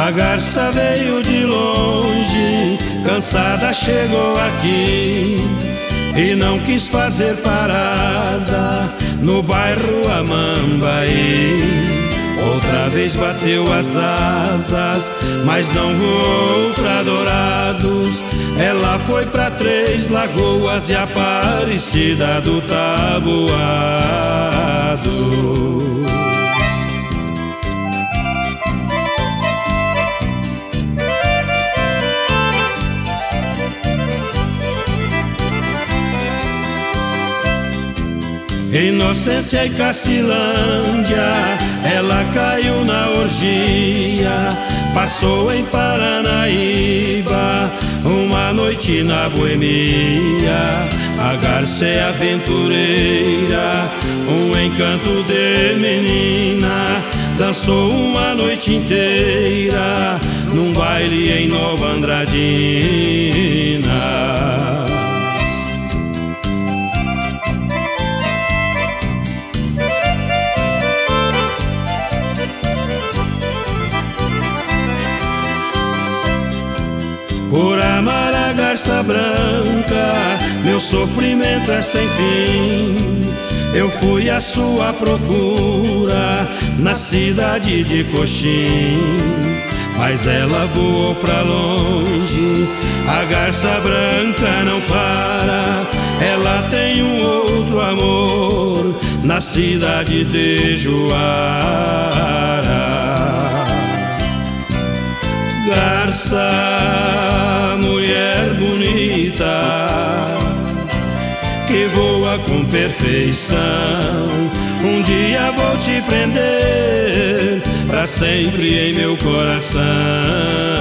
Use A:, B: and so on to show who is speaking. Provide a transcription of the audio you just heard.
A: A garça veio de longe, cansada chegou aqui e não quis fazer parada no bairro Amambaí. Outra vez bateu as asas, mas não voou pra Dourados. Ela foi pra Três Lagoas e Aparecida do Taboado. Inocência e Cacilândia, ela caiu na orgia. Passou em Paranaíba uma noite na boemia. A garça é aventureira, um encanto de menina. Dançou uma noite inteira num baile em Nova Andradina. Por amar a garça branca, meu sofrimento é sem fim. Eu fui à sua procura na cidade de Coxim, mas ela voou pra longe. A garça branca não para, ela tem um outro amor na cidade de Juara. Garça, mulher bonita, que voa com perfeição, um dia vou te prender pra sempre em meu coração.